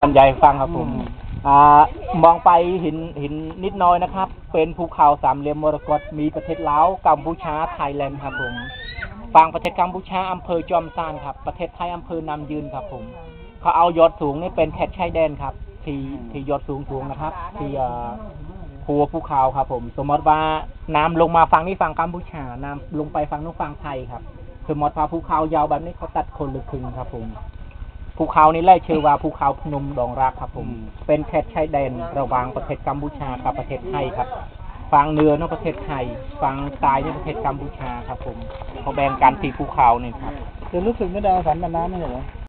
บรรยายฟังครับผมมองไปเห็นนิดน้อยนะครับเป็นภูเขาสามเหลี่ยมมรกตมีประเทศลาวกัมพูชาไทยแลนด์ครับผมฝั่งประเทศกัมพูชาอำเภอจอมซานครับประเทศไทยอำเภอนำยืนครับผมเขาเอายอดสูงนี่เป็นแคทชายแดนครับที่ยอดสูงนะครับที่หัวภูเขาครับผมสมมติว่าน้ำลงมาฝั่งนี้ฝั่งกัมพูชาน้ำลงไปฝั่งนู้นฝั่งไทยครับสมมติว่าภูเขายาวแบบนี้เขาตัดคนลึกครึ่งครับผมภูเขานี้แรกชื่อว่าภูเขาพนมดงรักครับผมเป็นแคทชายแดนระหว่างประเทศกัมพูชากับประเทศไทยครับฝั่งเหนือในประเทศไทยฝั่งซ้ายในประเทศกัมพูชาครับผมเขาแบ่งกันที่ภูเขานี่ครับจะรู้สึกไม่ได้สันนานๆนี่เหรอ